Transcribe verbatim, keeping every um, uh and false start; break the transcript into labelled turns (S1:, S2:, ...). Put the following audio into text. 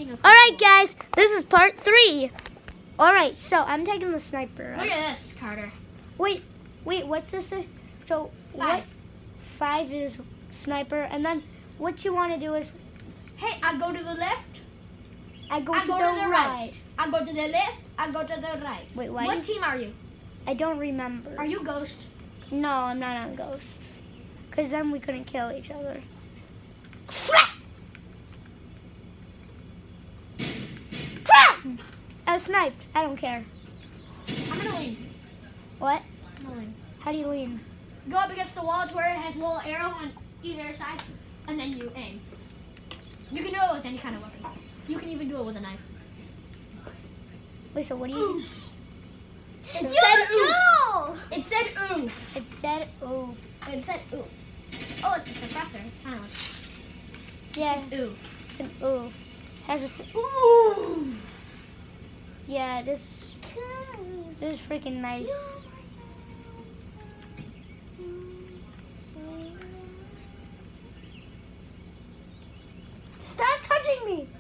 S1: a
S2: All right, guys, this is part three. All right, so I'm taking the sniper.
S1: Look at this, Carter.
S2: Wait, wait, what's this? So
S1: Five.
S2: What, five is sniper, and then what you want to do is
S1: Hey, I go to the left.
S2: I go,
S1: I
S2: to,
S1: go
S2: the
S1: to the
S2: right.
S1: right. I go to the left. I go to the right.
S2: Wait, why?
S1: What
S2: you-
S1: team are you?
S2: I don't remember.
S1: Are you Ghost?
S2: No, I'm not on Ghost. Because then we couldn't kill each other. I was sniped. I don't care.
S1: I'm gonna lean.
S2: What?
S1: I'm gonna lean.
S2: How do you lean?
S1: Go up against the wall to where it has a little arrow on either side, and then you aim. You can do it with any kind of weapon. You can even do it with a knife.
S2: Wait, so what do you...
S1: It
S2: You
S1: said
S2: go!
S1: oof. It said oof.
S2: It said, oh.
S1: It said oof. Oh, it's a suppressor. It's silent.
S2: Yeah,
S1: Oof.
S2: it's an oof. Has a... s-
S1: Ooh.
S2: Yeah, this... This is freaking nice. Stop touching me!